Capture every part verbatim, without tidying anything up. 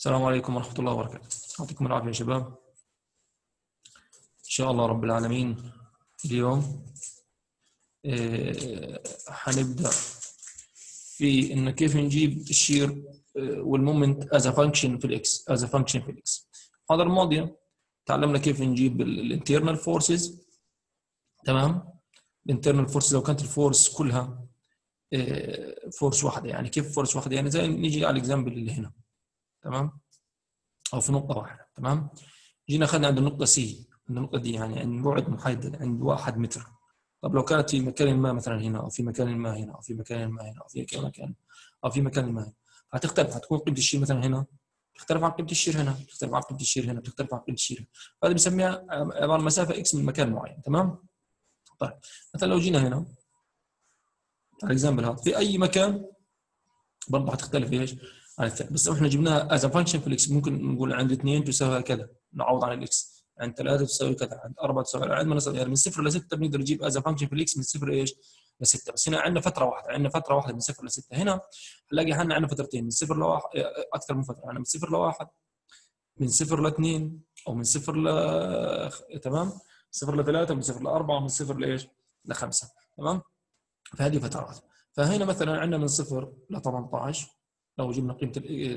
السلام عليكم ورحمة الله وبركاته. يعطيكم العافية يا شباب. إن شاء الله رب العالمين اليوم آه، حنبدأ في إن كيف نجيب الشير والمومنت as a function في الإكس as a function في الإكس. المحاضرة الماضية تعلمنا كيف نجيب الانترنال فورسز. تمام. الانترنال فورس لو كانت الفورس كلها فورس واحدة، يعني كيف فورس واحدة؟ يعني زي نيجي على الاكزامبل اللي هنا، تمام، او في نقطه واحده. تمام. جينا اخذنا عند النقطه سي، عند النقطه دي يعني عند بعد محدد عند واحد متر. طب لو كانت في مكان ما مثلا هنا، او في مكان ما هنا، او في مكان ما هنا، او في مكان او في مكان ما هنا، هتختلف. هتكون قيمه الشير مثلا هنا تختلف عن قيمه الشير هنا، تختلف عن قيمه الشير هنا، تختلف عن قيمه الشير هنا. هذا بنسميها عباره عن مسافه اكس من مكان معين. تمام. طيب مثلا لو جينا هنا على الاكزامبل هذا في اي مكان برضه هتختلف ايش عن الثاني، بس احنا جبناها از فانكشن في الاكس. ممكن نقول عند اثنين تساوي كذا، نعوض عن الاكس، عند ثلاثه تساوي كذا، عند اربعه تساوي، عندنا نصل يعني من صفر لسته بنقدر نجيب از فانكشن في الاكس من صفر ايش لسته. بس هنا عندنا فتره واحده، عندنا فتره واحده من صفر لسته. هنا هنلاقي احنا عندنا فترتين من صفر لواحد، اكثر من فتره، عندنا من صفر لواحد، من صفر لاثنين، او من صفر ل تمام، صفر لثلاثه، من صفر لاربعه، من صفر لايش لخمسه. تمام. فهذه فترات. فهنا مثلا عندنا من صفر ل ثمانية عشر لو جبنا قيمه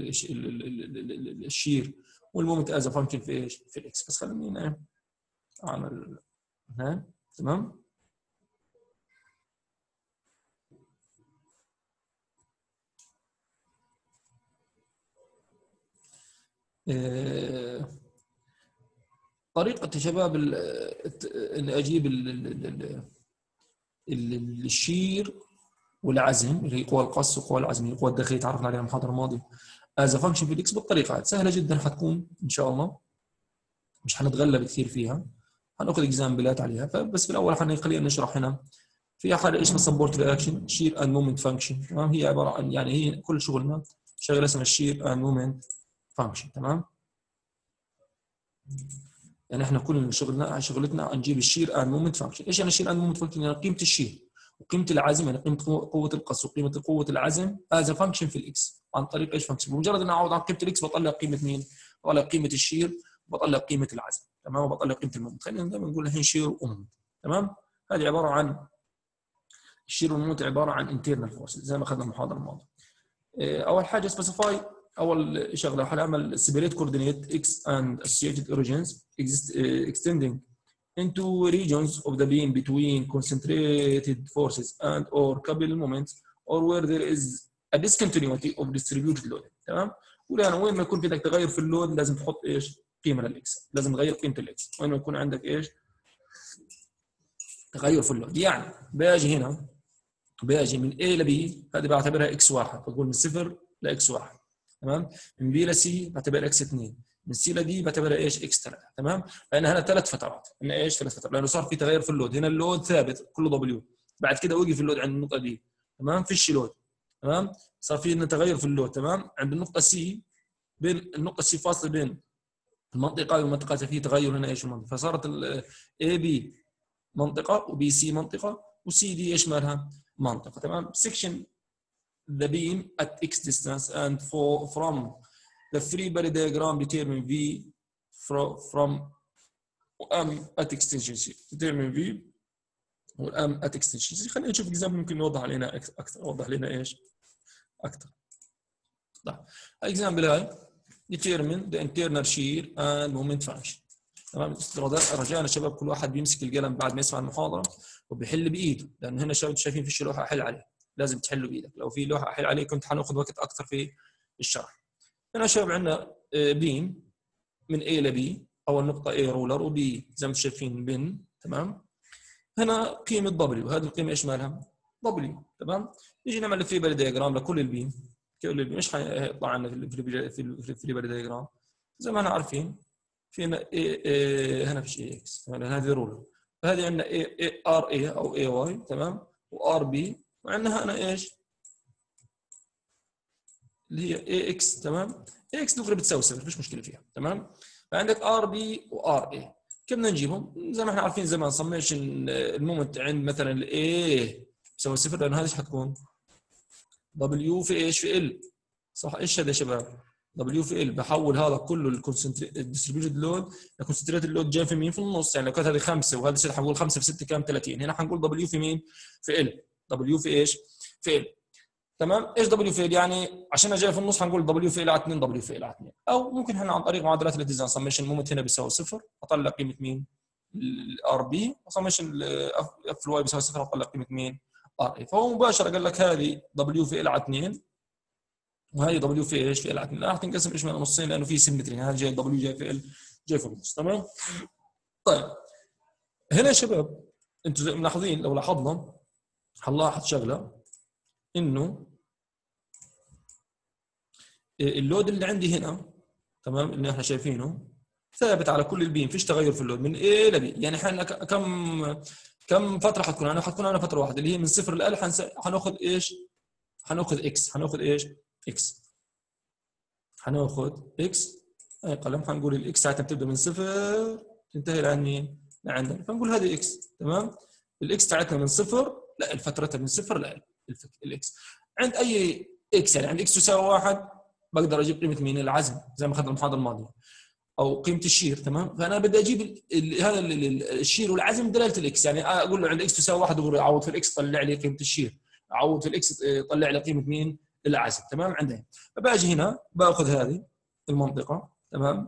الشير والمومنت از فانكشن في ايش في الاكس. بس خلينا اعمل هنا. تمام. طريقه يا شباب اني اجيب الشير والعزم اللي هي قوى القص وقوى العزم، القوى الداخليه تعرفنا عليها المحاضره الماضيه از فانكشن في الاكس. بالطريقه سهله جدا حتكون ان شاء الله، مش حنتغلب كثير فيها، هناخذ اكزامبلات عليها. فبس في الاول خلينا نشرح هنا في حاجه اسمها سبورت رياكشن شير اند مومنت فانكشن. تمام. هي عباره عن يعني هي كل شغلنا شغله اسمها الشير اند مومنت فانكشن. تمام. يعني احنا كل شغلنا شغلتنا نجيب الشير اند مومنت فانكشن. ايش يعني الشير اند مومنت فانكشن؟ يعني قيمه الشير وقيمه العزم، يعني قيمه قوه القص وقيمه قوه العزم از فانكشن في الاكس عن طريق ايش فانكشن. بمجرد ان اعوض عن قيمه الاكس بطلع قيمه مين؟ بطلع قيمه الشير، بطلع قيمه العزم. تمام. وبطلع قيمه المومنت. خلينا دائما نقول الحين شير ومومنت. تمام. هذه عباره عن الشير والمومنت عباره عن انترنال فورس زي ما اخذنا المحاضره الماضيه. اول حاجه سبيسيفاي، اول شغله حنعمل سيبريت كوردينيت اكس اند اسوشيتد اوريجينز extending into regions of the beam between concentrated forces and or coupled moments or where there is a discontinuity of distributed load. تمام. ولأن وين ما يكون في عندك تغير في اللود لازم تحط ايش؟ قيمه للاكس، لازم تغير قيمه الاكس. وين ما يكون عندك ايش؟ تغير في اللود. يعني باجي هنا باجي من A ل B، هذه بعتبرها اكس واحد، بقول من صفر ل اكس واحد. تمام. من B ل C بعتبرها اكس اثنين، من C ل D بعتبرها ايش؟ اكس ثلاثة. تمام. لان هنا ثلاث فترات، ان ايش ثلاث فترات؟ لانه صار في تغير في اللود. هنا اللود ثابت كله دبليو، بعد كده وقف اللود عند النقطه دي. تمام. فيش لود. تمام. صار في تغير في اللود. تمام. عند النقطه C، بين النقطه C فاصل بين المنطقه والمنطقه في تغير هنا ايش المنطقه، فصارت A B منطقه وبي سي منطقه وسي دي ايش مالها؟ منطقه. تمام. section the beam at x distance and for from the free body diagram determine v from m at extension c determine v والام at extension c. خلينا نشوف اكزامبل ممكن نوضح علينا اكثر، اوضح لنا ايش اكثر. طيب الاكزامبل هاي determine the internal shear and moment function. تمام. رجاء شباب كل واحد بيمسك القلم بعد ما يسمع المحاضره وبيحل بايده، لان هنا شباب شايفين فيش لوحه احل عليها، لازم تحلوا بايدك. لو في لوحه احل عليه كنت حناخذ وقت اكثر في الشرح. هنا شباب عندنا بيم من A ل B، اول نقطه A رولر وبي زي ما انتم شايفين بن. تمام. هنا قيمه دبليو، هذه القيمه ايش مالها؟ دبليو. تمام. نيجي نعمل الفري بادي دياجرام لكل البيم، كل البيم ايش حيطلع عندنا في الفري بادي دياجرام؟ زي ما احنا عارفين في هنا اي اي هنا فيش اي اكس، هذه رولر، فهذه عندنا اي ار اي او اي واي. تمام. وار بي، وعندنا هنا ايش اللي هي اي اكس. تمام. اي اكس دغري بتساوي صفر، مفيش مشكله فيها. تمام. فعندك ار بي وار اي، كيف بدنا نجيبهم؟ زي ما احنا عارفين زمان صميشن المومنت عند مثلا الاي بيساوي صفر، لانه هذه ايش حتكون؟ دبليو في ايش؟ في ال. صح. ايش هذا يا شباب؟ دبليو في ال بحول هذا كله الديستريبيوتد لود لكونسنتريتد لود جاي في مين؟ في النص. يعني لو كانت هذه خمسه وهذا ستة حنقول خمسه في ستة كام؟ ثلاثين. هنا حنقول دبليو في مين؟ في ال. دبليو في ايش؟ في ال. تمام؟ ايش دبليو في ال؟ يعني عشان جاي في النص حنقول دبليو في ال على اثنين دبليو في ال على اثنين. او ممكن هنا عن طريق معادلات الاتزان سميشن مومنت هنا بيساوي صفر اطلع قيمه مين؟ الار بي، وسميشن اف الواي بيساوي صفر اطلع قيمه مين؟ ار اي. فهو مباشره قال لك هذه دبليو في ال على اثنين وهي دبليو في ايش؟ في ال على اثنين. راح تنقسم ايش من نصين لانه في سيمتري، هذا جاي دبليو جاي في ال جاي في النص. تمام؟ طيب هنا يا شباب انتم ملاحظين لو لاحظنا هنلاحظ شغله انه اللود اللي عندي هنا تمام اللي احنا شايفينه ثابت على كل البيم، فيش تغير في اللود من A ل B. يعني احنا كم كم فتره حتكون انا حتكون انا فتره واحده اللي هي من صفر ل ألف. حناخذ ايش؟ حناخذ اكس. حناخذ ايش؟ اكس. حناخذ اكس اي قلم. حنقول الاكس ساعتها بتبدا من صفر تنتهي لعند مين؟ لعندنا. فنقول هذه اكس. تمام؟ الاكس تاعتنا من صفر لا الفترتها من صفر ل الاكس. عند اي اكس يعني عند اكس تساوي واحد بقدر اجيب قيمه مين؟ العزم زي ما اخذنا المحاضره الماضيه او قيمه الشير. تمام؟ فانا بدي اجيب هذا الشير والعزم دلاله الاكس. يعني اقول له عند اكس تساوي واحد اقول اعوض في الاكس طلع لي قيمه الشير، اعوض في الاكس طلع لي قيمه مين؟ العزم. تمام؟ عندنا فباجي هنا باخذ هذه المنطقه. تمام؟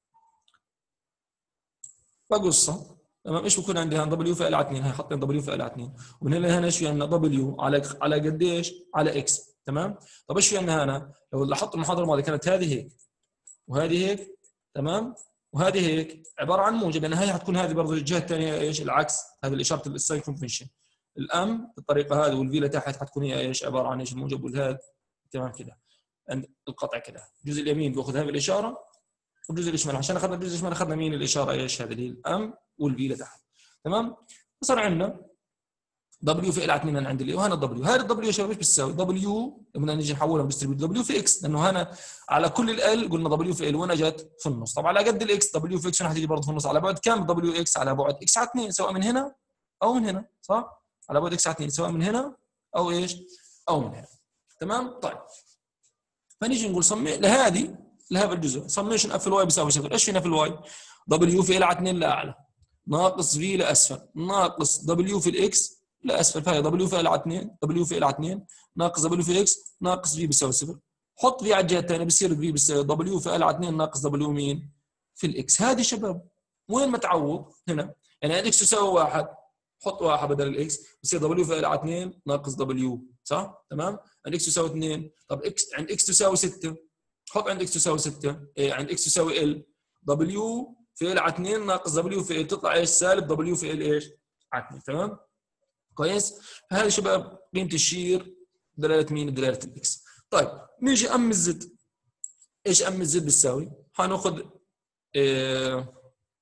بقصها. تمام؟ ايش بكون عندي هنا؟ دبليو في ال على اثنين. هي حاطين دبليو في ال على اثنين ومن هنا هنا ايش في عندنا؟ دبليو على على قديش؟ على اكس. تمام؟ طب ايش في عندنا هنا؟ لو لاحظت المحاضره الماضيه كانت هذه هيك وهذه هيك. تمام؟ وهذه هيك عباره عن موجب، لان هي حتكون هذه برضه الجهه الثانيه ايش؟ العكس. هذه الاشاره الساين كونفنشن. الام بالطريقه هذه والفي لتحت حتكون هي ايش؟ عباره عن ايش؟ الموجب والهذا. تمام كده عند القطع كده. الجزء اليمين باخذ هذه الاشاره والجزء الشمال. عشان اخذنا الجزء الشمال اخذنا مين؟ الاشاره ايش؟ هذه اللي هي الام والفي لتحت. تمام؟ فصار عندنا دبليو في ال على اثنين عند اللي وهنا دبليو. هذا الدبليو يا شباب ايش بتساوي؟ دبليو لما نيجي نحولها ديستريبيوت دبليو في اكس، لانه هنا على كل ال قلنا دبليو في ال وانا جت في النص. طبعا على قد الاكس دبليو في اكس هنا حتيجي برضه في النص على بعد كم؟ دبليو اكس على بعد اكس على اثنين سواء من هنا او من هنا. صح؟ على بعد اكس على اثنين سواء من هنا او ايش؟ او من هنا. تمام؟ طيب فنيجي نقول صمي لهذه لهذا الجزء سميشن اف الواي بيساوي صفر. ايش فينا في الواي؟ دبليو في ال على اثنين لاعلى ناقص في لاسفل ناقص دبليو في الاكس لاسفل. فهي دبليو في ال على اثنين دبليو في ال على اثنين ناقص دبليو في اكس ناقص في بيساوي صفر. حط في على الجهه الثانيه بصير في بيساوي دبليو في ال على اثنين ناقص دبليو مين؟ في الاكس. هذه شباب وين ما تعوض هنا يعني اكس تساوي واحد حط واحد بدل الاكس بصير دبليو في ال على اثنين ناقص دبليو. صح؟ تمام؟ عند اكس تساوي اثنين. طب اكس عند اكس تساوي ستة حط عند اكس تساوي ستة. إيه عند اكس تساوي ال دبليو في ال على اثنين ناقص دبليو في ال تطلع ايش؟ سالب دبليو في ال ايش؟ على اثنين. تمام؟ كويس؟ هذه شباب قيمه الشير دلاله مين؟ دلاله الاكس. طيب نيجي ام الزد. ايش ام الزد بتساوي؟ حناخذ إيه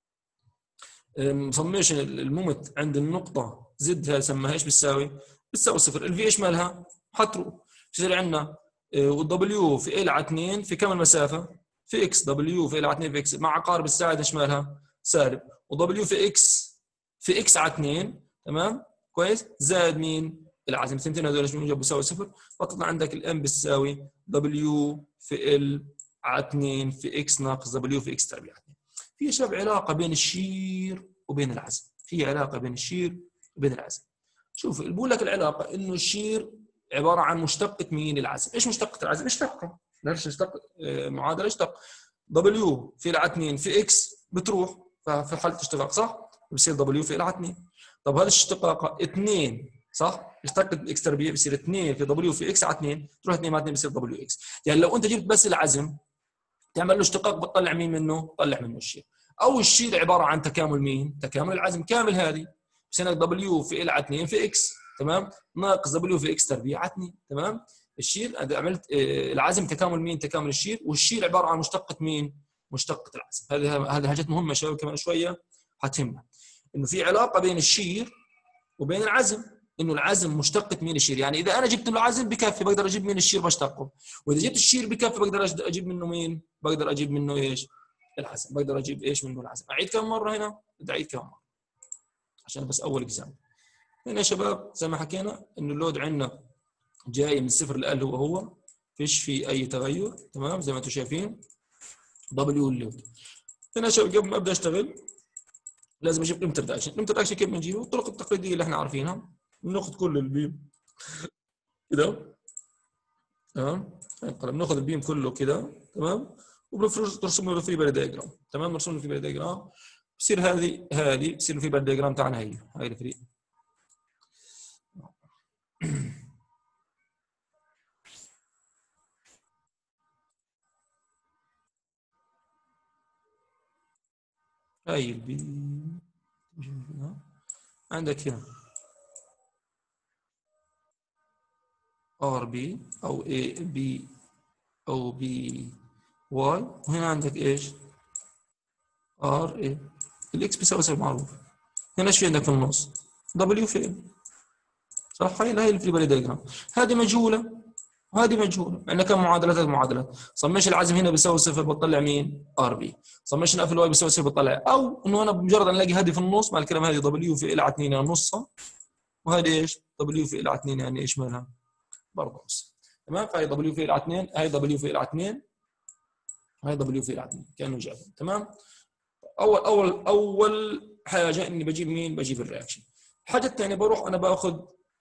سميشن المومنت عند النقطه زد هاي سماها ايش بتساوي؟ بتساوي صفر. الفي ايش مالها؟ حتروح. بصير عندنا والدبليو في ال على اثنين في كم المسافه؟ في اكس. دبليو في ال على اثنين في اكس مع عقارب الساعد ايش مالها؟ سالب. ودبليو في اكس في اكس على اثنين. تمام؟ كويس؟ زائد مين؟ العزم. الاثنتين هذول ايش موجب بيساوي صفر. فطلع عندك الام بتساوي دبليو في ال على اثنين في اكس ناقص دبليو في اكس تربيع اثنين. في شباب علاقه بين الشير وبين العزم. في علاقه بين الشير وبين العزم. شوف بقول لك العلاقه انه الشير عباره عن مشتقه مين؟ العزم. ايش مشتقه العزم؟ اشتقها. ليش اشتق؟ معادله اشتق. دبليو في ال على اثنين في اكس بتروح في حاله اشتقاق صح؟ بصير دبليو في ال على اثنين. طب هذا الاشتقاق اثنين صح؟ اشتقت اكس تربيع بصير اثنين في دبليو في اكس على اثنين تروح اثنين مع اثنين بصير دبليو اكس. يعني لو انت جبت بس العزم تعمل له اشتقاق بتطلع مين منه؟ طلع منه الشير. او الشير عباره عن تكامل مين؟ تكامل العزم كامل. هذه بصير دبليو في ال على اثنين في اكس تمام؟ ناقص دبليو في اكس تربيع على اثنين. تمام؟ الشير عملت العزم تكامل مين؟ تكامل الشير. والشير عباره عن مشتقه مين؟ مشتقه العزم. هذه هذه حاجات مهمه شباب كمان شويه حتهمنا انه في علاقه بين الشير وبين العزم. انه العزم مشتقه مين؟ الشير. يعني اذا انا جبت له عزم بكفي بقدر اجيب مين؟ الشير بشتقه. واذا جبت الشير بكفي بقدر اجيب منه مين؟ بقدر اجيب منه ايش؟ العزم. بقدر اجيب ايش منه؟ العزم. اعيد كم مره هنا؟ بدي اعيد كم مره عشان بس اول اكزام. هنا يا شباب زي ما حكينا انه اللود عندنا جاي من صفر ل ال هو هو فيش في اي تغير. تمام زي ما انتم شايفين دبليو اللود. هنا شباب قبل ما ابدا اشتغل لازم اجيب انتر اكشن. الانتر اكشن كيف بنجيبه؟ الطرق التقليديه اللي احنا عارفينها، بناخذ كل البيم كده. تمام القلم ناخذ البيم كله كده. تمام وبنرسم له في بادي دايجرام. تمام نرسم له في بادي دايجرام. بصير هذه هذه بصير في بادي دايجرام تاعنا. هي هاي الفريق. هاي البيم عندك هنا ار بي او اي بي او بي واي، وهنا عندك ايش؟ ار اي. الاكس بيساوي صفر معروف. هنا ايش في عندك في النص؟ دبليو في ال. صح؟ هاي هاي الفري بادي دايجرام. هذه مجهوله وهذه مجهوله. عندنا كم معادله؟ ثلاث معادلات. صميش العزم هنا بيساوي صفر بتطلع مين؟ ار بي. صميش اف الواي بيساوي صفر بتطلع، او انه انا بمجرد ان الاقي هذه في النص مع الكلام هذه دبليو في ال على اثنين يعني نصها، وهذه ايش؟ دبليو في ال على اثنين يعني ايش مالها؟ برضه نص. تمام فهي دبليو في ال على اثنين، هي دبليو في ال على اثنين، هي دبليو في ال على اثنين كانه جاب. تمام. اول اول اول حاجه اني بجيب مين؟ بجيب الرياكشن. الحاجه الثانيه بروح انا باخذ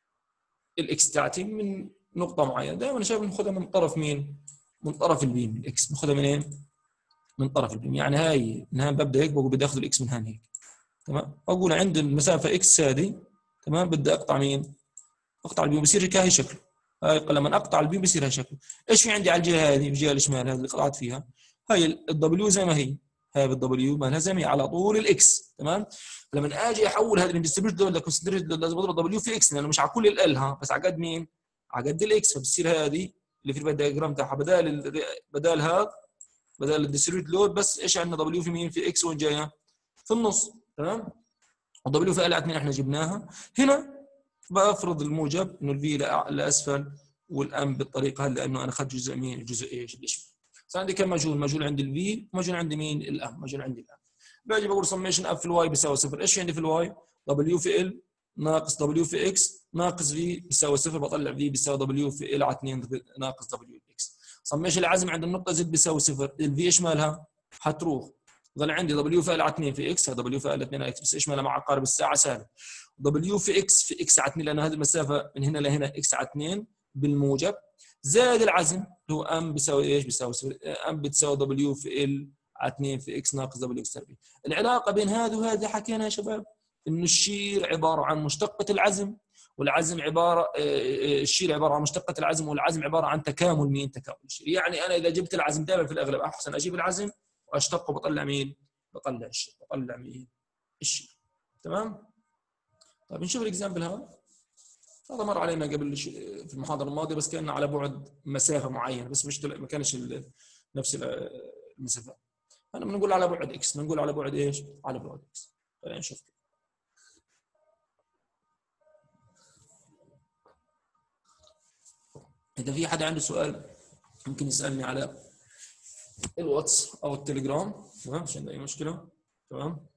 الاكس تاعتي من نقطه معينه. دائما انا شايف ناخذها من طرف مين؟ من طرف البيم. الاكس ناخذها منين؟ من طرف البيم. يعني هاي من هان ببدا هيك بقول بدي اخذ الاكس من هان هيك. تمام اقول عند المسافه اكس هذه. تمام بدي اقطع مين؟ اقطع البيم بصير هيك. هاي شكله. هاي لما اقطع البيم بصير هاي شكله. ايش في عندي على الجهه هذه؟ الجهه الشمال هذه اللي قطعت فيها، هاي الدبليو زي ما هي. هاي بالدبليو مالها زي ما هي على طول الاكس. تمام. لما اجي احول هذا من ديستريبيوت لكونسنتريت لازم اضرب دبليو في اكس، لانه مش على كل ال ها بس على قد مين؟ على قد الاكس. فبتصير هذه اللي في الدياجرام تاعها بدال بدال هذا بدل الديستريبيوت لود بس ايش عندنا؟ دبليو في مين؟ في اكس وين جايه؟ في النص. تمام. ودبليو في ال على اثنين احنا جبناها. هنا بفرض الموجب انه الفي لاسفل والام بالطريقه هذه، لانه انا اخذت جزء مين؟ جزء ايش؟ الاشمال. صار عندي كم مجهول؟ مجهول عندي الفي، مجهول عندي مين؟ الام، مجهول عندي الام. باجي بقول سميشن اف في الواي بيساوي صفر. ايش عندي في الواي؟ دبليو في ال ناقص دبليو في اكس ناقص في بيساوي صفر. بطلع في بيساوي دبليو في ال على اثنين ناقص دبليو اكس. صميش العزم عند النقطه زد بيساوي صفر. الفي ايش مالها؟ حتروح. ضل عندي دبليو في ال على اثنين في اكس، دبليو في ال اثنين على اكس بس ايش مالها؟ مع عقارب الساعه سالب. دبليو في اكس في اكس على اثنين، لان هذه المسافه من هنا لهنا اكس على اثنين بالموجب، زائد العزم اللي هو ام بيساوي ايش؟ بيساوي صفر. ام بتساوي دبليو في ال على اثنين في اكس ناقص دبليو اكس تربيع. العلاقه بين هذا وهذا حكينا يا شباب انه الشير عباره عن مشتقه العزم، والعزم عباره الشير عباره عن مشتقه العزم، والعزم عباره عن تكامل مين؟ تكامل الشير. يعني انا اذا جبت العزم دائما في الاغلب احسن اجيب العزم واشتقه بطلع مين؟ بطلع الشير. بطلع مين؟ الشير. تمام. طيب نشوف الاكزامبل هذا. هذا مر علينا قبل في المحاضره الماضيه بس كان على بعد مسافه معينه، بس مش ما كانش نفس المسافات. انا بنقول على بعد اكس، بنقول على بعد ايش؟ على بعد اكس. خلينا نشوف. اذا في حدا عنده سؤال ممكن يسالني على الواتس او التليجرام. تمام مش عندي اي مشكله. تمام.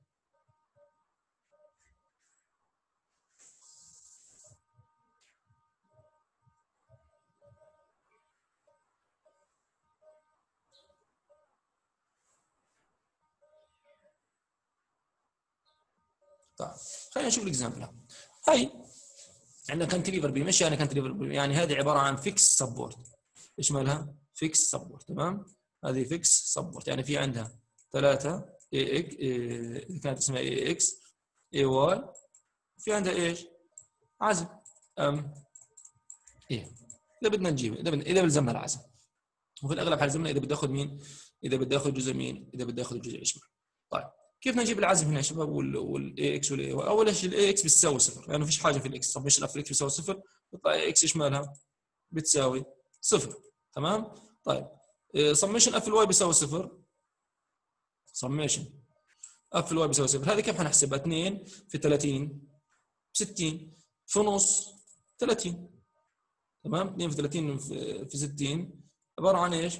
طيب خلينا نشوف الاكزامبل. هاي عندنا كانتليفر بيم. ايش يعني كانتليفر بيم؟ يعني هذه عباره عن فيكس سبورت. ايش مالها؟ فيكس سبورت. تمام. هذه فيكس سبورت يعني في عندها ثلاثه اي اكس، إيه كانت اسمها اي اكس اي واي، في عندها ايش؟ عزم ام ايه. اذا بدنا نجيب اذا بدنا اذا بلزمنا العزم، وفي الاغلب حيلزمنا اذا بدي اخذ مين؟ اذا بدي اخذ جزء مين؟ اذا بدي اخذ الجزء الاشمال. طيب كيف نجيب العزم هنا يا شباب؟ والاي اكس والاي واي. اول شيء الاي اكس بتساوي صفر، لانه يعني فيش حاجه في الاكس. طب ايش الاف اكس بتساوي صفر؟ يطلع اي اكس ايش مالها؟ بتساوي صفر. تمام. طيب سميشن اف الواي بيساوي صفر. سميشن اف الواي بيساوي صفر. هذه كيف حنحسبها؟ اثنين في ثلاثين ستين في نص ثلاثين. تمام. اثنين في ثلاثين في ستين عباره عن ايش؟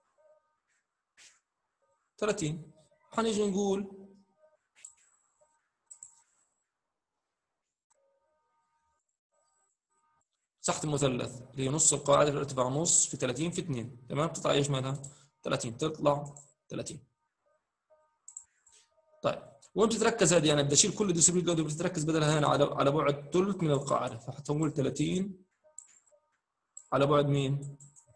ثلاثين. حنيجي نقول تحت المثلث اللي هي نص القاعده في الارتفاع نص في ثلاثين في اثنين، تمام؟ تطلع ايش مالها؟ ثلاثين، تطلع ثلاثين. طيب وين بتتركز هذه؟ يعني بدي اشيل كل الديستريبيوتد لود وبتتركز بدلها هنا على على بعد ثلث من القاعده، فحتقول ثلاثين على بعد مين؟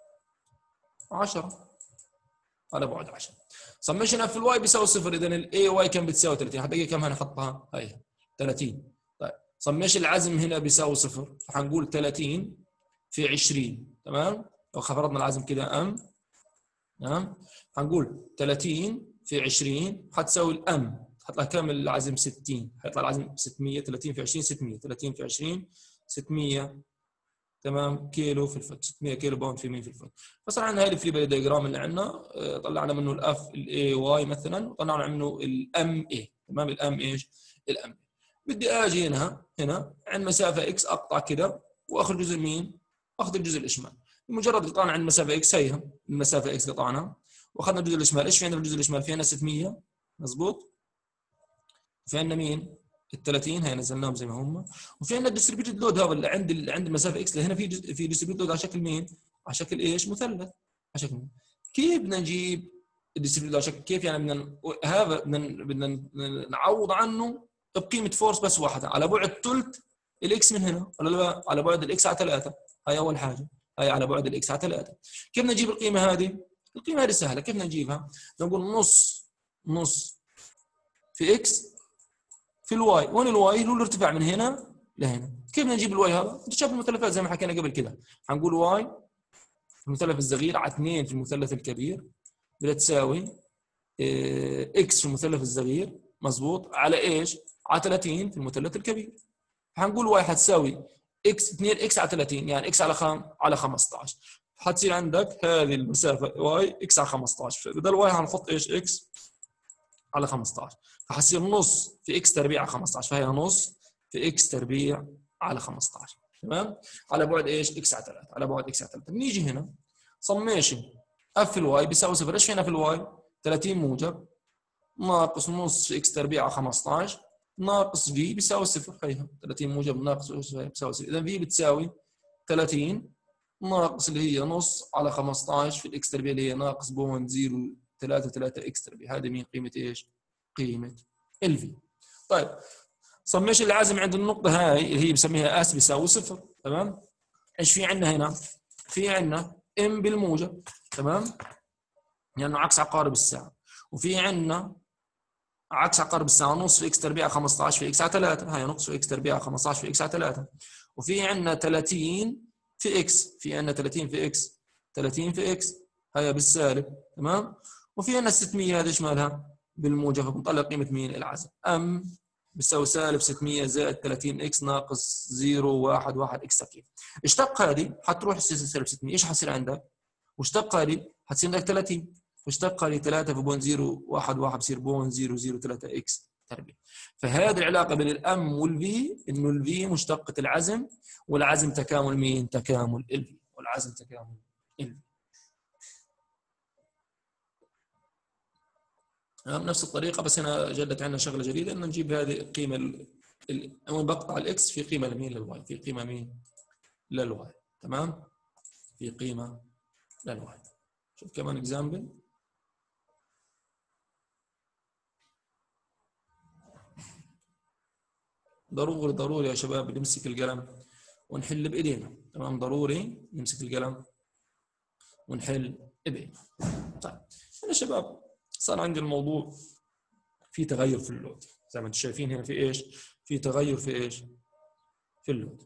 عشرة، على بعد عشرة. سميشن اف الواي بيساوي صفر، اذا الاي واي كان بتساوي ثلاثين، حتلاقي كم هنحطها؟ هي ثلاثين. طيب سميشن العزم هنا بيساوي صفر، فحنقول ثلاثين في عشرين، تمام؟ لو فرضنا العزم كده ام، تمام؟ حنقول ثلاثين في عشرين حتساوي الام، حطلع كامل العزم ستين، حيطلع العزم ستمية، ثلاثين في عشرين ستمية، ثلاثين في عشرين ستمية، تمام؟ كيلو في الفوت، ستمية كيلو باوند في مين في الفوت. فصار عندنا هاي الفري بادي دايجرام اللي عندنا، طلعنا منه الاف الاي واي مثلا، وطلعنا منه الام اي، تمام؟ الام ايش؟ الام. بدي اجي هنا هنا عند مسافه اكس اقطع كده واخذ جزء مين؟ اخذ الجزء الاشمال. بمجرد قطعنا عند مسافه اكس، هي المسافه اكس قطعنا واخذنا الجزء الاشمال، ايش في عندنا بالجزء الاشمال؟ في عندنا ستمية، مضبوط؟ في عندنا مين؟ ال ثلاثين، هي نزلناهم زي ما هم، وفي عندنا الديستريبيوتد لود هذا اللي عند ال... عند المسافه اكس، اللي هنا في جز... في ديستريبيوتد لود على شكل مين؟ على شكل ايش؟ مثلث، على شكل مين؟ كيف بدنا نجيب الديستريبيوتد على شكل كيف؟ يعني بدنا هذا بدنا بدنا نعوض عنه بقيمه فورس بس واحده على بعد ثلث الاكس من هنا، ولا لا؟ على بعد الاكس على ثلاثة، هاي اول حاجه، هاي على بعد الاكس على ثلاثة. كيف بدنا نجيب القيمه هذه؟ القيمه هذه سهله، كيف بدنا نجيبها؟ نقول نص نص في اكس في الواي، وين الواي؟ هو الارتفاع من هنا لهنا. كيف بدنا نجيب الواي هذا؟ انت شايف المثلثات زي ما حكينا قبل كده، حنقول واي في المثلث الصغير على اثنين في المثلث الكبير بدها تساوي اكس في المثلث الصغير، مضبوط، على ايش؟ على ثلاثين في المثلث الكبير. حنقول واي حتساوي اكس اثنين اكس على ثلاثين، يعني اكس على خام على خمسة عشر، حتصير عندك هذه المسافه واي اكس على خمسة عشر، بدل واي حنحط ايش؟ اكس على خمسة عشر، فحصير نص في اكس تربيع على خمسة عشر، فهي نص في اكس تربيع على خمسة عشر، تمام؟ على بعد ايش؟ اكس على ثلاثة، على بعد اكس على ثلاثة. بنيجي هنا صميشن اف الواي بيساوي صفر، ايش فينا في الواي؟ ثلاثين موجب ناقص نص في اكس تربيع على خمسة عشر ناقص في بيساوي صفر، هيها ثلاثين موجب ناقص بيساوي صفر، اذا في بتساوي ثلاثين ناقص اللي هي نص على خمسة عشر في الاكس تربيع اللي هي ناقص بوينت صفر ثلاثة ثلاثة اكس تربيع، هذه مين؟ قيمه ايش؟ قيمه ال في. طيب صميش العزم عند النقطه هاي اللي هي بسميها اس بيساوي صفر، تمام؟ ايش في عندنا هنا؟ في عندنا ام بالموجب، تمام؟ لانه يعني عكس عقارب الساعه، وفي عندنا عكس عقارب الساعه نص في اكس تربيع خمسة عشر في اكس على ثلاثة، هاي نص في اكس تربيع خمسة عشر في اكس على ثلاثة، وفي عندنا ثلاثين في اكس، في عندنا ثلاثين في اكس، ثلاثين في اكس هاي بالسالب، تمام؟ وفي عندنا ستمية هذه ايش مالها؟ بالموجب، فبنطلع قيمه مين؟ العزم ام بتساوي سالب ستمية زائد ثلاثين اكس ناقص صفر واحد واحد اكس تركيب. اشتق هذه حتروح سالب ستمية، ايش حصير عندك؟ واشتق هذه حتصير عندك ثلاثين، واشتق هذه ثلاثة في بوينت صفر واحد واحد بصير بوينت صفر صفر ثلاثة اكس تربيع. فهذه العلاقه بين الام والفي، انه الفي مشتقه العزم، والعزم تكامل مين؟ تكامل الفي، والعزم تكامل الفي. نفس الطريقه، بس هنا جدت عندنا شغله جديده، انه نجيب هذه القيمه ال... وين بقطع الاكس في قيمه لمين؟ للواي، في قيمه مين؟ للواي، تمام؟ في قيمه للواي. شوف كمان اكزامبل. ضروري ضروري يا شباب نمسك القلم ونحل بايدينا، تمام؟ ضروري نمسك القلم ونحل بايدينا. طيب يا شباب صار عندي الموضوع في تغير في اللود، زي ما انتم شايفين هنا في ايش؟ في تغير في ايش؟ في اللود.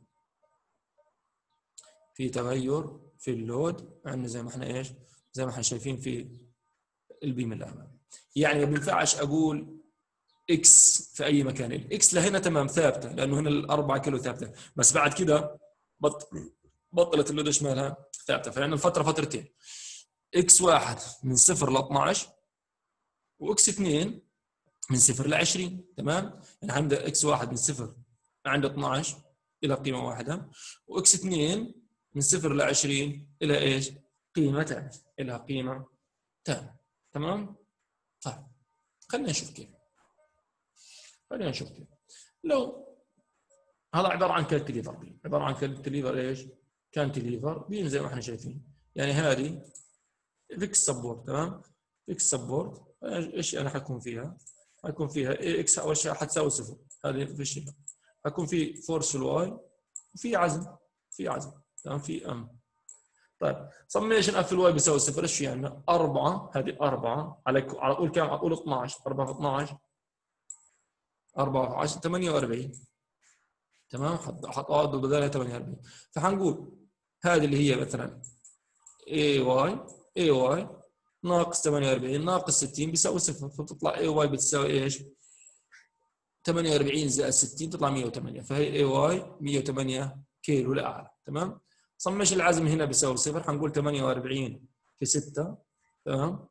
في تغير في اللود عندنا زي ما احنا ايش؟ زي ما احنا شايفين في البيم الامامي. يعني ما بينفعش اقول اكس في اي مكان، الاكس لهنا تمام ثابته لانه هنا الأربعة كيلو ثابته، بس بعد كده بطل بطلت اللود ايش مالها؟ ثابته. فعندنا الفتره فترتين، اكس واحد من صفر ل اثنعش، واكس اثنين من صفر ل عشرين، تمام؟ يعني عندنا اكس واحد من صفر عند اثنعش الى قيمه واحده، واكس اثنين من صفر ل عشرين الى ايش؟ قيمه ثانيه، الى قيمه ثانيه، تمام؟ طيب خلينا نشوف كيف. خلينا نشوف كيف. لو هذا عباره عن كالتليفر، عباره عن كالتليفر ايش؟ كانتيليفر بيم زي ما احنا شايفين، يعني هذه فيكس سبورت. تمام، فيكس سبورت ايش انا حكون فيها؟ حكون فيها اي اكس اول شيء حتساوي صفر، هذه في شيء حكون في فورس الواي وفي عزم، في عزم. تمام، في ام. طيب سميشن اف الواي بيساوي صفر، ايش في عندنا؟ أربعة، هذه أربعة على على طول كم؟ على طول اثناشر، أربعة في اثناشر، أربعة في عشرة، ثمانية وأربعين. تمام، حطوا بدالها ثمانية وأربعين. فحنقول هذه اللي هي مثلا اي واي، اي واي ناقص ثمانية وأربعين ناقص ستين بيساوي صفر، فبتطلع اي واي بتساوي ايش؟ ثمانية وأربعين زائد ستين تطلع مئة وثمانية، فهي اي واي مئة وثمانية كيلو لاعلى. تمام، صمش العزم هنا بيساوي صفر، حنقول ثمانية وأربعين في ستة، تمام،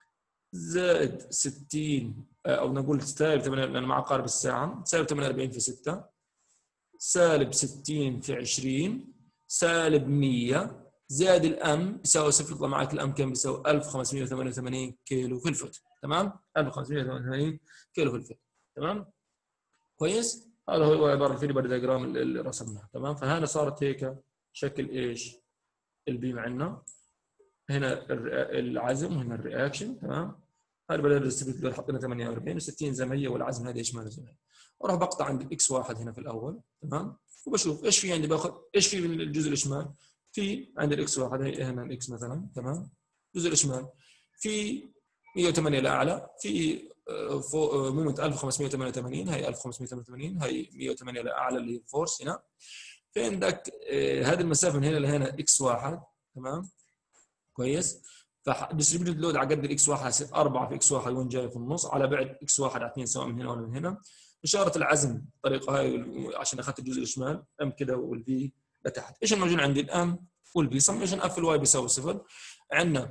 زائد ستين او نقول سالب ثمانية لان مع عقارب الساعه، سالب ثمانية وأربعين في ستة، سالب ستين في عشرين، سالب مئة، زائد الام بيساوي صفر، يطلع معك الام كم؟ بيساوي ألف وخمسمئة وثمانية وثمانين كيلو في الفوت. تمام، ألف وخمسمئة وثمانية وثمانين كيلو في الفوت. تمام، كويس. هذا هو عباره عن الفيلبر دياجرام اللي رسمناه. تمام، فهنا صارت هيك شكل ايش؟ البيم عندنا هنا العزم وهنا الرياكشن. تمام، هذا بدل الديستريبيوتد لود حطينا ثمانية وأربعين و60 زي ما هي، والعزم هذا ايش ماله زي ما هي. واروح بقطع عند الاكس واحد هنا في الاول. تمام، وبشوف ايش في عندي، باخذ ايش في من الجزء الشمال. في عند الاكس واحد هنا الاكس مثلا. تمام، الجزء الشمال في مئة وثمانية لاعلى، في مومنت ألف وخمسمئة وثمانية وثمانين، هي ألف وخمسمئة وثمانية وثمانين، هي مئة وثمانية لاعلى اللي هي الفورس هنا. في عندك آه هذه المسافه من هنا لهنا اكس واحد. تمام، كويس. فديستريبيوتد لود على قد الاكس واحد هيصير أربعة في اكس واحد وين جاي في النص على بعد اكس واحد على اثنين سواء من هنا ولا من هنا. اشاره العزم الطريقه هاي عشان اخذت الجزء الشمال ام كده والفي لتحت. ايش الموجود عندي؟ الام والفي. سميشن اف الواي بيساوي صفر. عندنا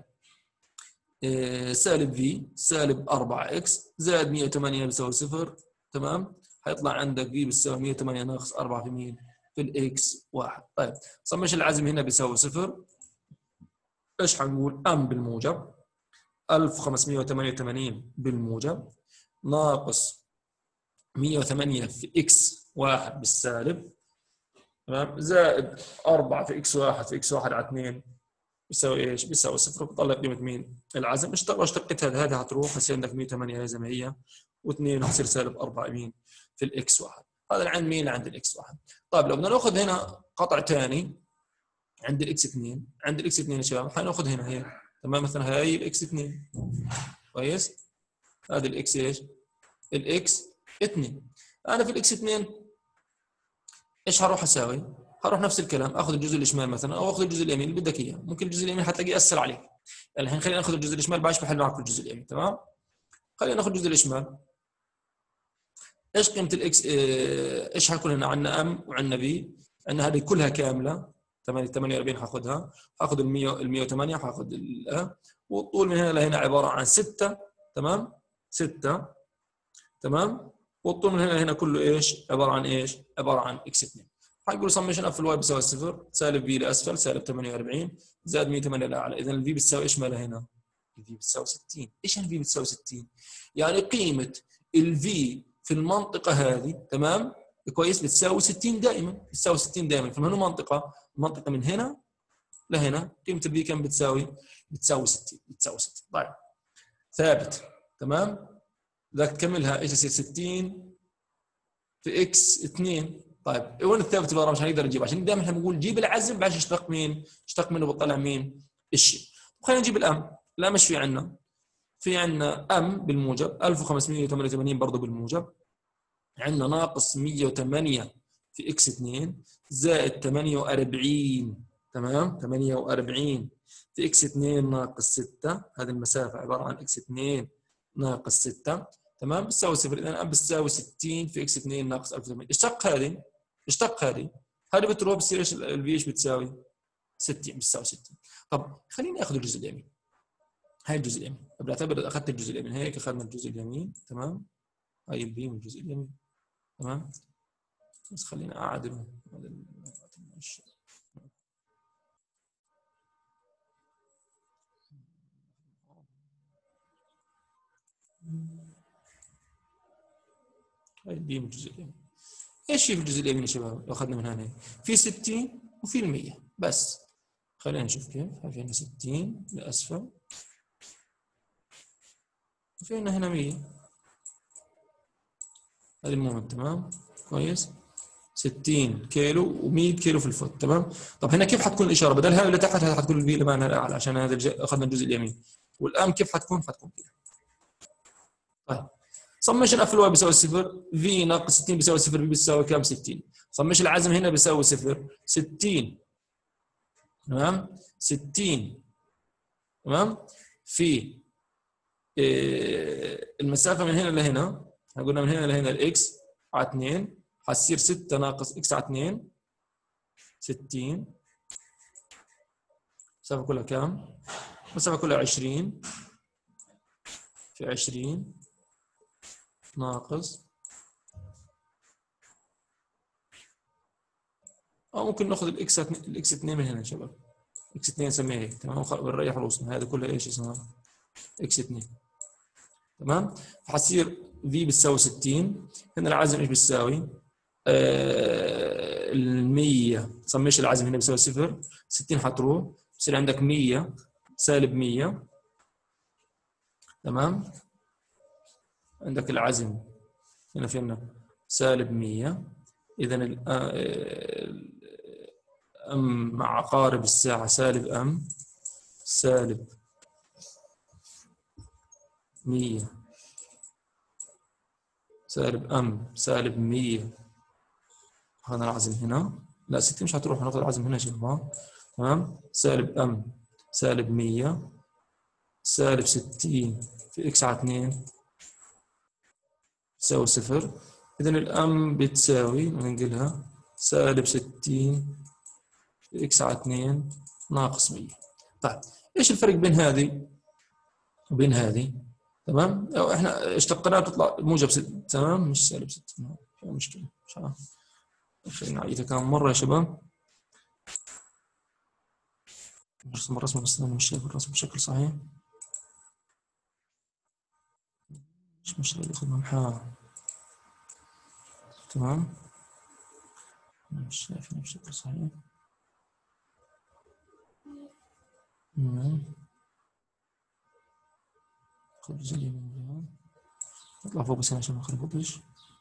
إيه سالب في سالب أربعة اكس زائد مئة وثمانية بيساوي صفر. تمام، حيطلع عندك في بيساوي مئة وثمانية ناقص أربعة في مين؟ في الاكس واحد. طيب سميشن العزم هنا بيساوي صفر. ايش حنقول؟ ام بالموجب ألف وخمسمئة وثمانية وثمانين بالموجب ناقص مئة وثمانية في اكس واحد بالسالب، تمام، زائد أربعة في اكس واحد في اكس واحد على اثنين بيساوي ايش؟ بيساوي صفر. بتطلع قيمه مين؟ العزم. اشتغل اشتقت هذا هذا هتروح يصير عندك مئة وثمانية زي ما هي واثنين وتصير سالب أربعة مين؟ في الاكس واحد. هذا العند مين؟ عند الاكس واحد. طيب لو بدنا ناخذ هنا قطع ثاني عند الاكس اثنين، عند الاكس اثنين يا شباب حناخذ هنا هي. تمام، مثلا هاي الاكس اثنين. كويس، هذا الاكس ايش؟ الاكس اثنين. انا في الاكس اثنين ايش هروح اساوي؟ هروح نفس الكلام اخذ الجزء الشمال مثلا او اخذ الجزء اليمين اللي بدك اياه. ممكن الجزء اليمين حتلاقيه ياثر عليك. يعني الحين خلينا ناخذ الجزء الشمال باش بحل معك الجزء اليمين. تمام، خلينا ناخذ الجزء الشمال. ايش قيمه الاكس؟ ايش حيكون هنا؟ عندنا ام وعندنا بي، عندنا هذه كلها كامله ثمانية وأربعين حاخذها، حاخذ ال مئة ال مئة وثمانية حاخذ ال، والطول من هنا لهنا عباره عن ستة. تمام، ستة. تمام، والطول من هنا لهنا كله ايش؟ عباره عن ايش؟ عباره عن اكس اثنين. حنقول سميشن اف الواي بيساوي صفر، سالب في لاسفل سالب ثمانية وأربعين زائد مئة وثمانية لاعلى. اذا الفي بتساوي ايش مالها هنا؟ الفي بتساوي ستين. ايش الفي بتساوي ستين؟ يعني قيمه الفي في المنطقه هذه، تمام، كويس، بتساوي ستين دائما، بتساوي ستين دائما. فمن هنا منطقه، المنطقه من هنا لهنا قيمه الفي كم بتساوي؟ بتساوي ستين، بتساوي ستين. طيب ثابت. تمام، بدك تكملها ايش يصير؟ ستين في اكس اثنين. طيب وين الثابت اللي ورا مش هنقدر نجيبه؟ عشان دائما احنا بنقول جيب العزم بعد اشتق مين؟ اشتق منه بطلع مين؟ الشيء. خلينا نجيب الام. الام ايش في عندنا؟ في عندنا ام بالموجب ألف وخمسمئة وثمانية وثمانين برضه بالموجب، عندنا ناقص مئة وثمانية في اكس اثنين زائد ثمانية وأربعين. تمام، ثمانية وأربعين في اكس اثنين ناقص ستة. هذه المسافه عباره عن اكس اثنين ناقص ستة. تمام، بتساوي صفر. اذا ام بتساوي ستين في اكس اثنين ناقص ألف وثمانين. اشتق هذه، اشتق هذه، هذه بتروح بتصير ايش؟ الفي ايش بتساوي؟ ستين، بتساوي ستين. طب خليني اخذ الجزء اليمين. هاي الجزء اليمين، بعتبر اخذت الجزء اليمين هيك، اخذنا الجزء اليمين. تمام، هاي الفي من الجزء اليمين. تمام، بس خلينا اعدل هاي البي من الجزء اليمين. ايش في الجزء اليمين يا شباب؟ لو اخذنا من هنا في ستين وفي المية. بس خلينا نشوف كيف. في عندنا ستين لأسفل، وفي عندنا هنا مية. هذه المومنت تمام كويس. ستين كيلو و100 كيلو في الفوت تمام. طب هنا كيف حتكون الاشاره؟ بدل هاي اللي تحت حتكون الفي اللي معنا الاعلى، عشان هذا الجزء اخذنا الجزء اليمين. والان كيف حتكون؟ حتكون كده. طيب سمشن اف الواي بيساوي صفر، في ناقص ستين بيساوي صفر، في بيساوي كام؟ ستين. سمشن العزم هنا بيساوي صفر، ستين تمام، ستين تمام، في إيه المسافه من هنا لهنا، قلنا من هنا لهنا الاكس على اثنين، حتصير ستة ناقص اكس على اثنين، ستين. المسافة كلها كام؟ المسافة كلها عشرين في عشرين ناقص، أو ممكن ناخذ الإكس الإكس اثنين من هنا يا شباب. إكس اثنين نسميها هيك تمام، بنريح رؤوسنا. هذا كله إيش اسمها؟ إكس اثنين تمام. فحتصير في بتساوي ستين، هنا العزم إيش بتساوي؟ آه ال مية، سميش العزم هنا بيساوي صفر، ستين حتروح، بصير عندك مية سالب مية تمام. عندك العزم هنا في عندنا سالب مية، اذا ام مع عقارب الساعة سالب ام سالب مية سالب ام سالب مية. هذا العزم هنا، لا ستين مش هتروح، ناخذ العزم هنا شباب تمام. سالب ام سالب مية سالب ستين في اكس على اثنين تساوي صفر. اذا الام بتساوي ننقلها سالب ستين في اكس على اثنين ناقص مية. طيب ايش الفرق بين هذه وبين هذه؟ تمام، لو احنا اشتقناها بتطلع موجب ستة تمام، مش سالب ستة، فيها مشكله مش عارف. خلينا نعيدها كم مره يا شباب. نرسم الرسمه بس انا مش شايف الرسم بشكل صحيح. مش مشكله ياخذ محاها تمام، مش شايفها بشكل صحيح. تمام، خذ زي من اطلع فوق بس عشان ما اخربطش.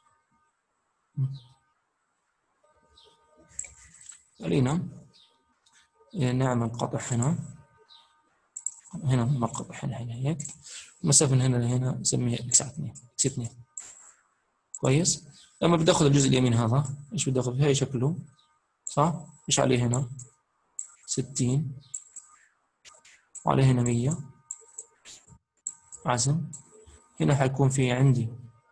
خلينا نعمل قطع هنا، هنا نقطع هنا هنا هيك، المسافة من هنا لهنا نسميها اكس على اثنين، اكس اثنين كويس. لما بدي اخذ الجزء اليمين هذا ايش بدي اخذ؟ هي شكله صح؟ ايش عليه هنا؟ ستين، وعليه هنا مية عزم. هنا حيكون في عندي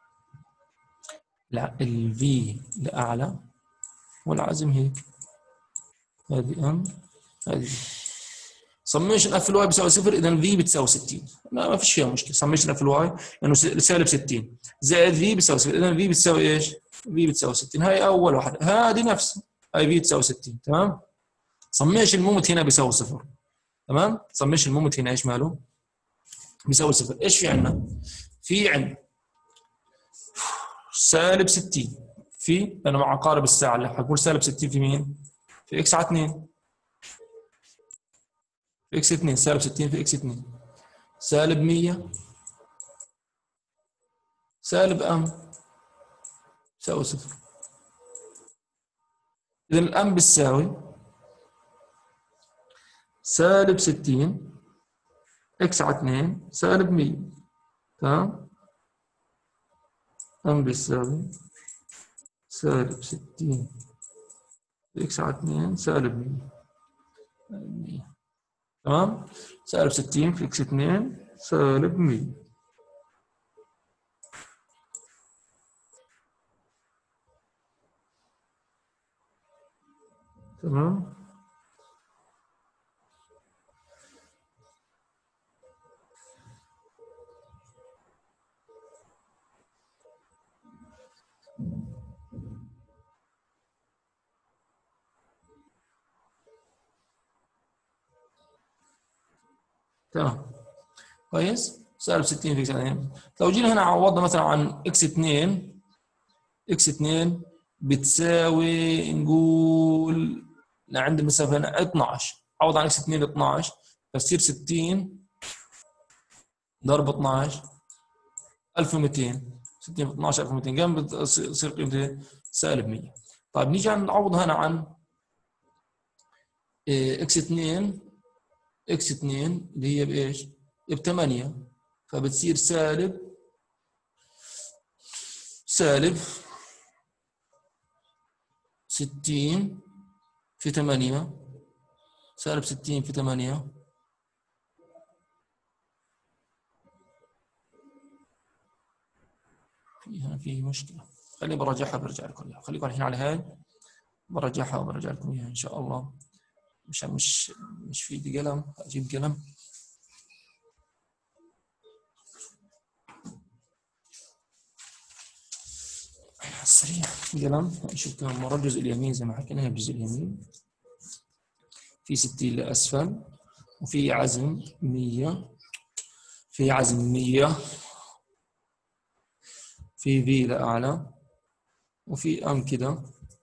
ال V لأعلى والعزم هيك، هذه ام هذه. سميشن اف الواي بيساوي صفر، اذا في بتساوي ستين، لا ما فيش فيها مشكله. سميشن اف الواي لانه سالب ستين زائد في بتساوي صفر، اذا في بتساوي ايش؟ في بتساوي ستين. هاي اول واحده، هذه نفسها، هاي في بتساوي ستين تمام. سميشن المومنت هنا بيساوي صفر تمام. سميشن المومنت هنا ايش ماله؟ بيساوي صفر. ايش في عندنا؟ في عندنا سالب ستين في، لانه مع عقارب الساعه اللي حقول سالب ستين في مين؟ في اكس على اثنين، في اكس اثنين، سالب ستين في اكس اثنين سالب مية سالب ام تساوي صفر. اذا الام بتساوي سالب ستين اكس على اثنين سالب مية تمام. ام بتساوي سالب ستين اكس على اثنين سالب مية تمام. سالب ستين في اكس اثنين سالب مية تمام. تمام كويس. سالب ستين في اكس اثنين، لو جينا هنا عوضنا مثلا عن اكس اثنين، اكس اثنين بتساوي نقول لعند المسافه هنا اثنعش، عوض عن اكس اثنين اثنعش، فتصير ستين ضرب اثنعش ألف ومئتين، ستين في اثنعش ألف ومئتين، كم بتصير قيمته؟ سالب مية. طيب نيجي نعوض هنا عن اكس اثنين، اكس اثنين اللي هي بايش؟ ب ثمانية، فبتصير سالب سالب ستين في ثمانية، سالب ستين في ثمانية فيها في مشكلة، خليني براجعها برجع لكم اياها، خليكم الحين على هاي براجعها وبرجع لكم اياها ان شاء الله. مش مش مش في ايدي قلم، اجيب قلم. سريع قلم نشوف كم مرة. الجزء اليمين زي ما حكينا، الجزء اليمين في ستين لأسفل، وفي عزم مية، في عزم مية، في في لأعلى، وفي أم كده.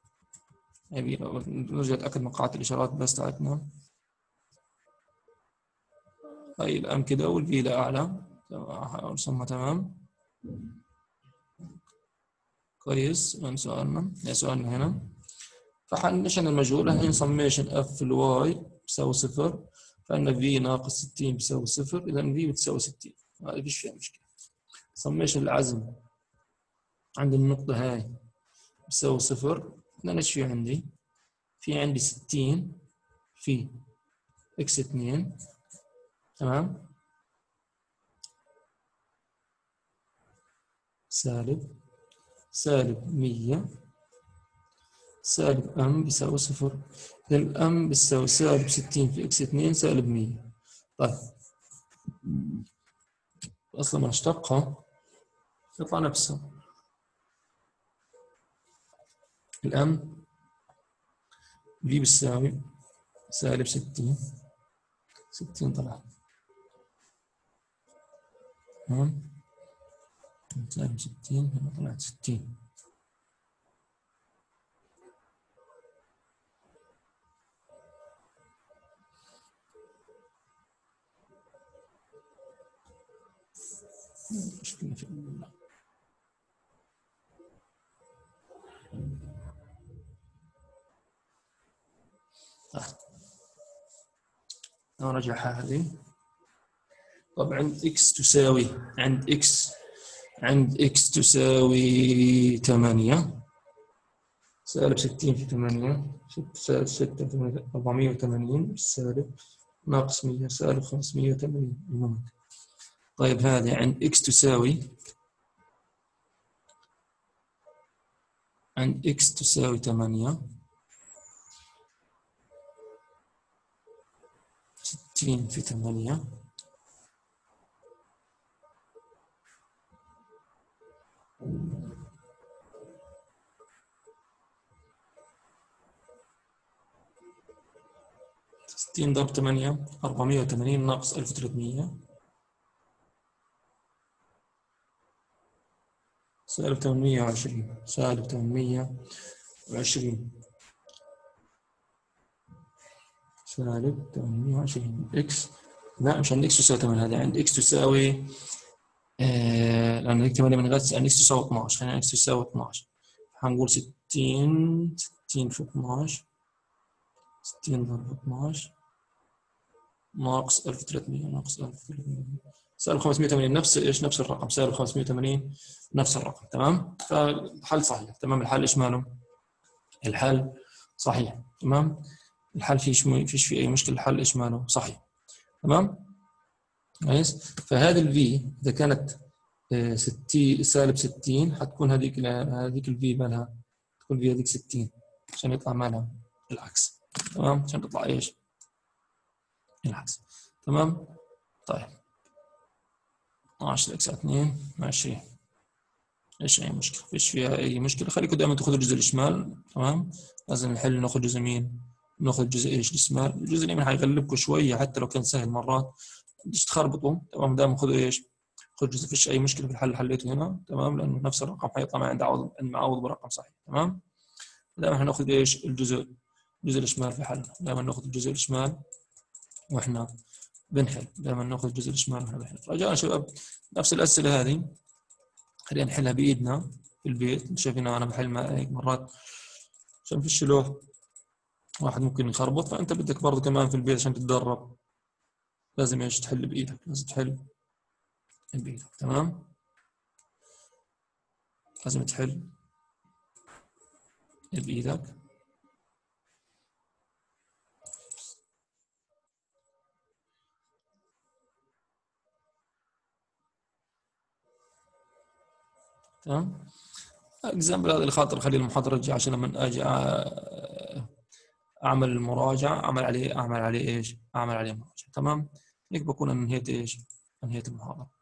نرجع نتأكد من قاعدة الإشارات بس تاعتنا. هاي الأم كده والفي لأعلى، أرسمها تمام كويس. من سؤالنا يا سؤالنا هنا، فحنشن المجهول الحين سميشن اف في الواي بيساوي صفر، فعندنا في ناقص ستين بيساوي صفر، إذا في بتساوي ستين، هذا فيش فيها مشكلة. سميشن العزم عند النقطة هاي بيساوي صفر، أنا إيش في عندي؟ في عندي ستين في إكس اثنين، تمام، سالب سالب مية سالب أم بيساوي صفر، إذا الأم بيساوي سالب ستين في إكس اثنين سالب مية. طيب أصلا ما اشتقها يطلع نفسه. الأم في بتساوي سالب ستين، ستين طلع تمام، سالب ستين هنا طلعت ستين. مشكلة في الأولى. نرجع هذه. طب عند x تساوي، عند x عند x تساوي ثمانية، سالب ستين في ثمانية، ستة ستة أربعمية وثمانين سالب ناقص مية سالب خمسمية وثمانين المهم. طيب هذه عند x تساوي، عند x تساوي ثمانية، ستين في ثمانية ستين ضرب ثمانية أربعمية وثمانين ناقص ألف وثلاثمية سالب ثمانمية وعشرين، سالب ثمانمية وعشرين، سالب ثمانمية وعشرين. اكس لا مش عند اكس تساوي ثمانية، هذه عند اكس تساوي آه لأن هيك ثمانية من غير عند اكس تساوي اثنعش، خلينا اكس تساوي اثنعش، حنقول ستين، ستين في اثنعش، ستين ضرب اثنعش ناقص ألف وثلاثمية، ناقص ألف وثلاثمية سالب خمسمية وثمانين، نفس ايش؟ نفس الرقم، سالب خمسمية وثمانين نفس الرقم، تمام. فالحل صحيح، تمام. الحل ايش ماله؟ الحل صحيح، تمام. الحل فيش م... فيش في اي مشكله، الحل ايش ماله؟ صحيح، تمام كويس. فهذه الفي اذا كانت ستين سالب ستين حتكون هذيك هذيك الفي مالها تكون في هذيك ستين عشان يطلع مالها العكس، تمام، عشان تطلع ايش؟ العكس، تمام. طيب اثنعش اكس اثنين عشرين، ايش اي مشكله؟ فيش فيها اي مشكله. خليكم دائما تاخذوا الجزء الشمال، تمام. لازم نحل ناخذ جزء مين؟ ناخذ جزء ايش؟ الشمال. الجزء اليمين حيغلبكم شويه حتى لو كان سهل مرات، بديش تخربطوا، تمام. دائما خذوا ايش؟ خذوا جزء، فيش اي مشكله في الحل، حليته هنا تمام، لانه نفس الرقم حيطلع معي عند عوض معوض برقم صحيح، تمام. دائما حناخذ ايش؟ الجزء الجزء الشمال في حلنا، دائما ناخذ الجزء الشمال واحنا بنحل، دائما ناخذ الجزء الشمال واحنا بنحل. رجاء شباب نفس الاسئله هذه خلينا نحلها بايدنا في البيت. شايفين انا بحل هيك مرات عشان فيش لوح واحد ممكن يخربط، فانت بدك برضه كمان في البيت عشان تتدرب لازم ايش تحل بايدك، لازم تحل بايدك. تمام، لازم تحل بايدك. تمام، اكزامبل هذا الخاطر خلي المحاضره الجايه عشان لما اجي اعمل المراجعه اعمل عليه اعمل عليه ايش؟ اعمل عليه مراجعه. تمام، هيك بكون انهيت ايش؟ انهيت المحاضره.